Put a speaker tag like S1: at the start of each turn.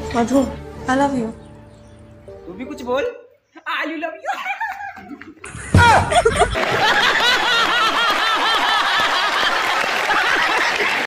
S1: Madhu, I love you.
S2: तू भी कुछ बोल। I love you.